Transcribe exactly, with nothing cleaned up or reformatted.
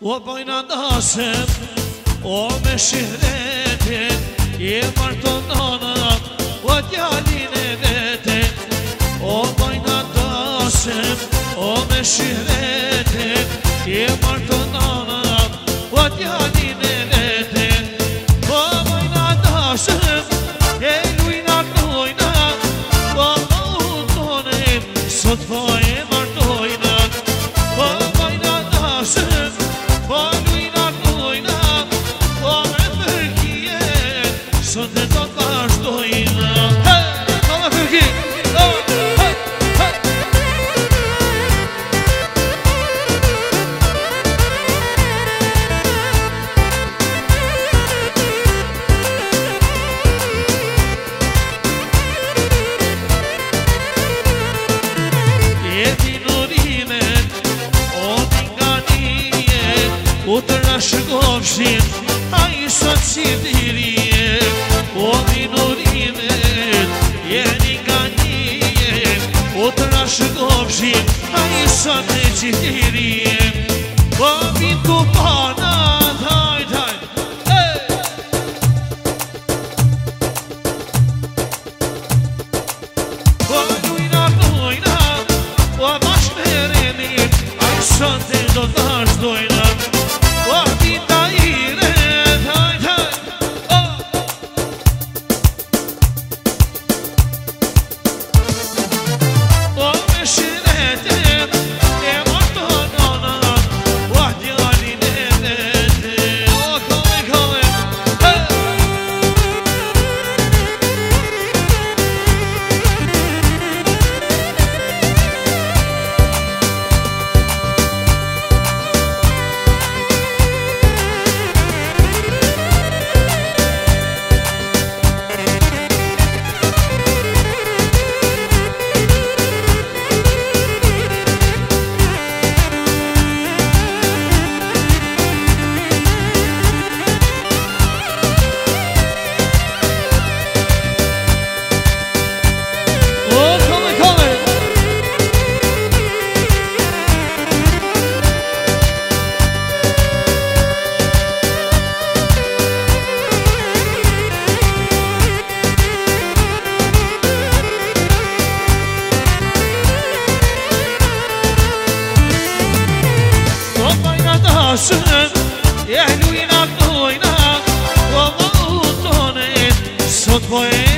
وبين داسم ومشهرتك يمرتنا وديالي نبتك وبين داسم ومشهرتك يمرتنا وديالي نبتك وبين داسم يلوينا كوينا وموطنين صدفة يمرتوينا وبين داسم ولوينا كوينا ومفركية صدفة تاشتوينا هاي ومفركي هاي هاي Utrashgovshin ai sotsidirie o minorimet yeni ganiye Utrashgovshin ai sotsidirie o bitupana hay hay o luina doina o bashmereni ai sotsido dash doina وحدي دايرة هاي هاي ومشيتك يا مرتضانا وحدي غالي نبتك وكوي كوي يحلوينا كوينا وموطنين صدفة